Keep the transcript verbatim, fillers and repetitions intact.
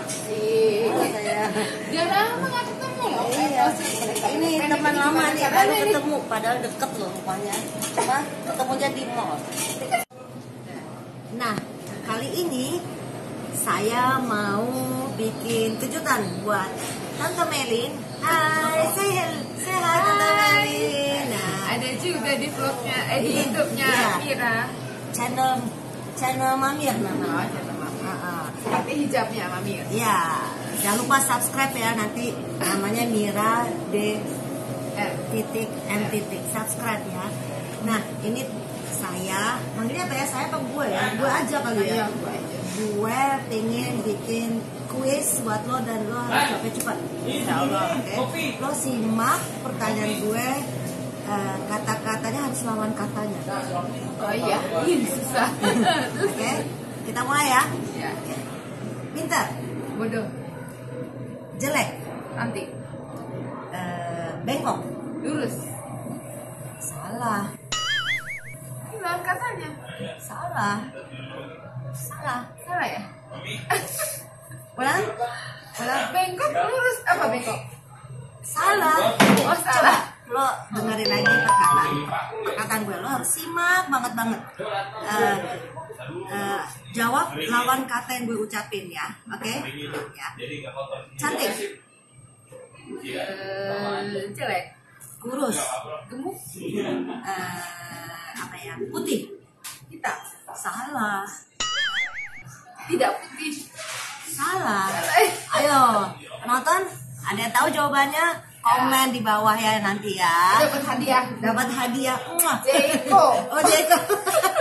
Asik. Dia lama nggak ketemu loh. Iya. Ini teman lama nih, baru ketemu, padahal deket loh rupanya. Cuma ketemunya di mall. Nah, kali ini saya mau bikin kejutan buat Tante Melin. Hai, saya sehat Tante Melin. Nah, ada juga di vlognya, eh di YouTube-nya iya. Mira. Channel channel Mamir namanya. Oh, channel Mamir. Uh, uh. Tapi hijabnya Mamir. Iya, jangan lupa subscribe ya, nanti namanya Mira D titik M titik subscribe ya. Nah, ini saya manggilnya apa ya? Saya apa gue ya? Gue aja kali ya. Gue aja. Gue pengen bikin kuis buat lo dan lo harus jawabnya cepat. Insya Allah, oke? Okay? Lo simak pertanyaan gue, uh, kata-katanya harus lawan katanya. Oh iya, ini susah. Oke, okay? Kita mulai ya. Ya. Pintar, Bodoh, jelek, cantik, uh, bengkok, lurus. salah, Ini lawan katanya. salah, salah. Salah ya? Ulang, ulang. Bengkok, lurus. Apa bengkok? Salah. Oh, salah. Lo dengerin lagi perkataan perkataan gue, lo harus simak banget banget. Uh, uh, jawab lawan kata yang gue ucapin ya, oke? Okay? Ya. Cantik, Uh, jelek, kurus, gemuk, uh, apa ya? Putih, hitam, salah, tidak putih. salah. Salah. Eh. Ayo nonton, ada yang tahu jawabannya? Komen di bawah ya nanti ya. Dapat hadiah. Dapat hadiah. Muah. Jeko. Oh Jeko.